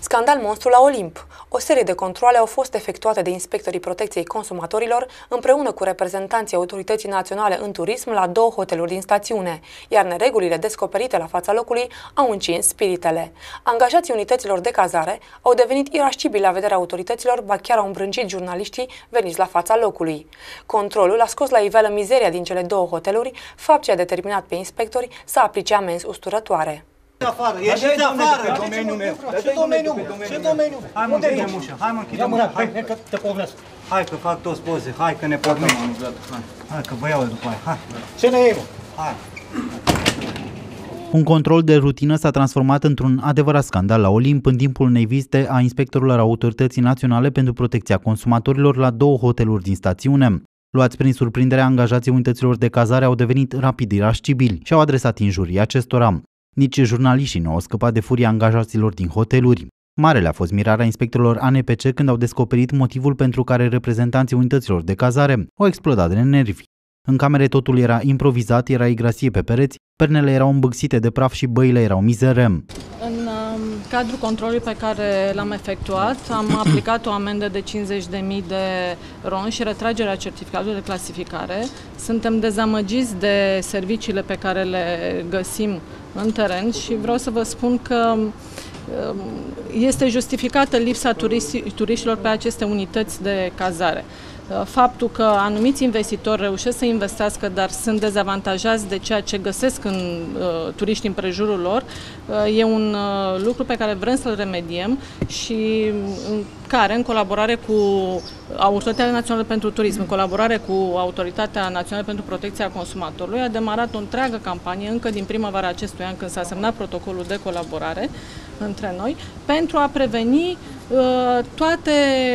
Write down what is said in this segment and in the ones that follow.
Scandal monstru la Olimp. O serie de controale au fost efectuate de inspectorii protecției consumatorilor împreună cu reprezentanții Autorității Naționale în Turism la 2 hoteluri din stațiune, iar neregulile descoperite la fața locului au încins spiritele. Angajații unităților de cazare au devenit irascibili la vederea autorităților, ba chiar au îmbrâncit jurnaliștii veniți la fața locului. Controlul a scos la iveală mizeria din cele 2 hoteluri, fapt ce a determinat pe inspectori să aplice amenzi usturătoare. Afară, ieșiți afară! Domeniul meu. Ce domeniu? Ce domeniu? Hai mă, închidem ușa. Hai mă, închidem ușa. Hai că te povnesc. Hai că fac toți poze. Hai că ne pornim. Hai că vă iau după aia. Hai. Ce ne iei, mă? Hai. Un control de rutină s-a transformat într-un adevărat scandal la Olimp în timpul unei vizite a inspectorilor Autorității Naționale pentru Protecția Consumatorilor la 2 hoteluri din stațiune. Luați prin surprindere, angajații unităților de cazare au devenit rapid irascibili și au adresat injurii acestora. Nici jurnaliștii nu au scăpat de furia angajaților din hoteluri. Marele a fost mirarea inspectorilor ANPC când au descoperit motivul pentru care reprezentanții unităților de cazare au explodat de nervi. În camere totul era improvizat, era igrasie pe pereți, pernele erau îmbâxite de praf și băile erau mizere. În cadrul controlului pe care l-am efectuat, am aplicat o amendă de 50.000 de RON și retragerea certificatului de clasificare. Suntem dezamăgiți de serviciile pe care le găsim în teren și vreau să vă spun că este justificată lipsa turiștilor pe aceste unități de cazare. Faptul că anumiți investitori reușesc să investească, dar sunt dezavantajați de ceea ce găsesc în turiști în prejurul lor, e un lucru pe care vrem să-l remediem și care, în colaborare cu Autoritatea Națională pentru Turism, în colaborare cu Autoritatea Națională pentru Protecția Consumatorului, a demarat o întreagă campanie încă din primăvara acestui an, când s-a semnat protocolul de colaborare între noi, pentru a preveni toate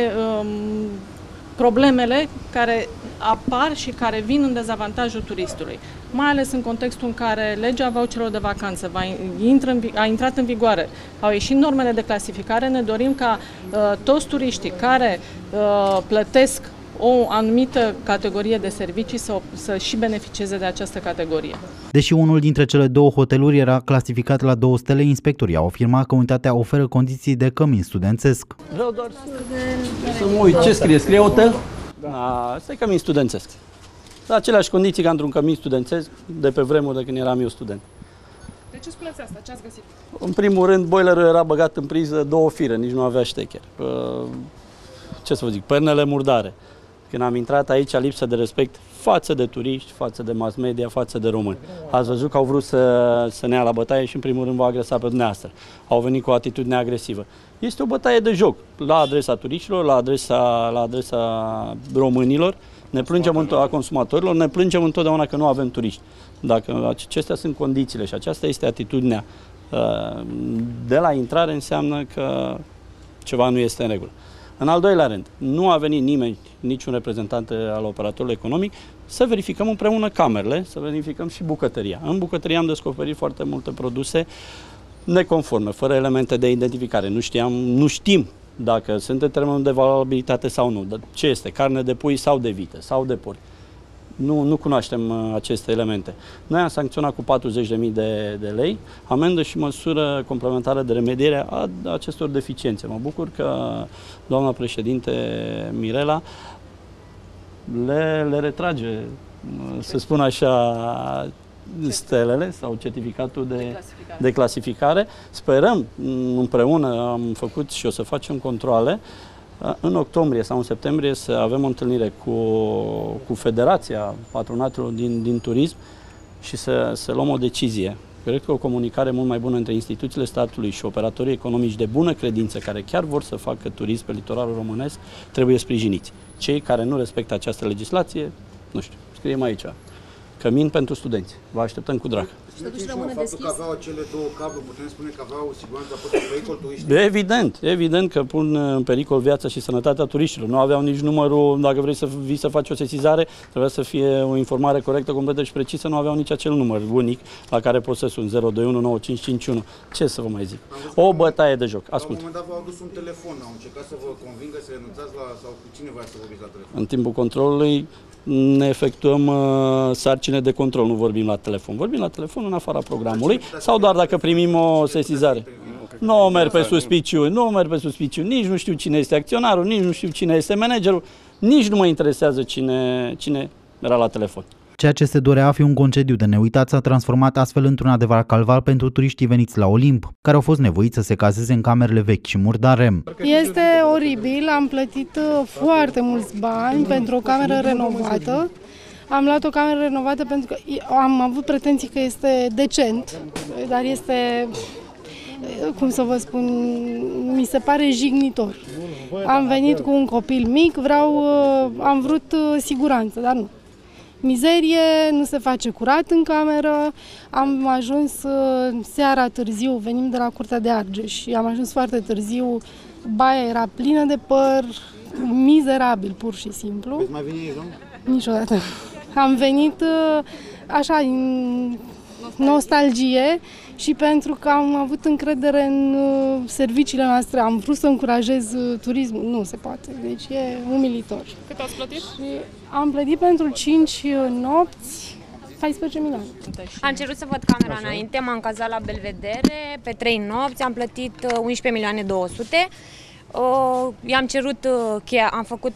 problemele care apar și care vin în dezavantajul turistului. Mai ales în contextul în care legea voucherelor de vacanță a intrat în vigoare, au ieșit normele de clasificare, ne dorim ca toți turiștii care plătesc o anumită categorie de servicii să și beneficieze de această categorie. Deși unul dintre cele 2 hoteluri era clasificat la 2 stele, inspectorii au afirmat că unitatea oferă condiții de cămin studențesc. Vreau doar să mă uit. Ce scrie? Scrie hotel? Asta e cămin studențesc. La aceleași condiții ca într-un cămin studențesc de pe vremuri de când eram eu student. De ce spuneți asta? Ce ați găsit? În primul rând, boilerul era băgat în priză 2 fire, nici nu avea ștecher. Ce să vă zic, pernele murdare. Când am intrat aici, lipsă de respect față de turiști, față de mass media, față de români. Ați văzut că au vrut să ne ia la bătaie și în primul rând v-au agresat pe dumneavoastră. Au venit cu o atitudine agresivă. Este o bătaie de joc la adresa turiștilor, la adresa românilor. Ne plângem a consumatorilor, ne plângem întotdeauna că nu avem turiști. Dacă acestea sunt condițiile și aceasta este atitudinea de la intrare, înseamnă că ceva nu este în regulă. În al doilea rând, nu a venit nimeni, niciun reprezentant al operatorului economic, să verificăm împreună camerele, să verificăm și bucătăria. În bucătărie am descoperit foarte multe produse neconforme, fără elemente de identificare. Nu știm dacă sunt în termenul de valabilitate sau nu. Ce este? Carne de pui sau de vită sau de porc? Nu cunoaștem aceste elemente. Noi am sancționat cu 40.000 de lei, amendă și măsură complementară de remediere a acestor deficiențe. Mă bucur că doamna președinte Mirela le retrage, să spun așa, stelele sau certificatul de clasificare. Sperăm împreună, am făcut și o să facem controale, în octombrie sau în septembrie să avem o întâlnire cu Federația Patronatelor din Turism și să luăm o decizie. Cred că o comunicare mult mai bună între instituțiile statului și operatorii economici de bună credință, care chiar vor să facă turism pe litoralul românesc, trebuie sprijiniți. Cei care nu respectă această legislație, nu știu, scriem aici. Cămin pentru studenți. Vă așteptăm cu drag. Și totuși rămâne deschis? Faptul că aveau acele 2 cabluri, putem spune că aveau siguranța, a pus în pericol turiștii? Evident că pun în pericol viața și sănătatea turiștilor. Nu aveau nici numărul, dacă vrei să vii să faci o sesizare, trebuia să fie o informare corectă, completă și precisă, nu aveau nici acel număr unic la care poți să suni, 021 9551. Ce să vă mai zic? O bătaie de joc. Ascult. La un moment dat v-au adus un telefon, au încercat să vă convingă să renunțați sau cu cine voia să vorbiți la telefon? În timpul controlului ne efectuăm sarcine de control, nu vorbim la telefon. Vorbim la telefon în afara programului sau doar dacă primim o sesizare. Nu merg pe suspiciuni, nici nu știu cine este acționarul, nici nu știu cine este managerul, nici nu mă interesează cine era la telefon. Ceea ce se dorea a fi un concediu de neuitat s-a transformat astfel într-un adevărat calvar pentru turiștii veniți la Olimp, care au fost nevoiți să se cazeze în camerele vechi și murdare. Este oribil, am plătit foarte mulți bani pentru o cameră renovată. Am luat o cameră renovată pentru că am avut pretenții că este decent, dar este, cum să vă spun, mi se pare jignitor. Am venit cu un copil mic, am vrut siguranță, dar nu. Mizerie, nu se face curat în cameră, am ajuns seara târziu, venim de la Curtea de Argeș și am ajuns foarte târziu, baia era plină de păr, mizerabil pur și simplu. Veți mai veni aici, domnule? Niciodată. Am venit așa, în nostalgie și pentru că am avut încredere în serviciile noastre, am vrut să încurajez turismul, nu se poate, deci e umilitor. Cât ați plătit? Și am plătit pentru 5 nopți 14 milioane. Am cerut să văd camera înainte, m-am cazat la Belvedere, pe 3 nopți, am plătit 11.200.000. I-am cerut cheia, am făcut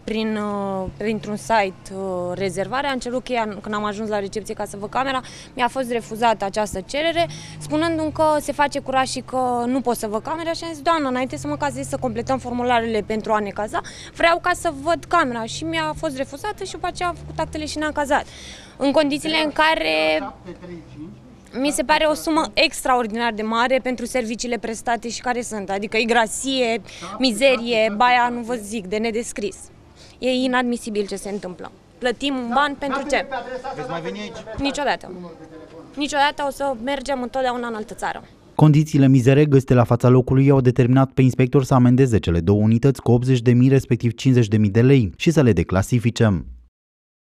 printr-un site rezervare, am cerut cheia când am ajuns la recepție ca să văd camera, mi-a fost refuzată această cerere, spunându-mi că se face curat și că nu pot să văd camera și am zis, doamnă, înainte să mă cazez să completăm formularele pentru a ne caza, vreau ca să văd camera și mi-a fost refuzată și după aceea am făcut actele și ne-am cazat. În condițiile în care mi se pare o sumă extraordinar de mare pentru serviciile prestate și care sunt, adică igrasie, mizerie, baia, nu vă zic, de nedescris. E inadmisibil ce se întâmplă. Plătim un ban pentru ce? Veți mai veni aici? Niciodată. Niciodată, o să mergem întotdeauna în altă țară. Condițiile mizere găsite la fața locului au determinat pe inspector să amendeze cele două unități cu 80.000 respectiv 50.000 de lei și să le declasifice.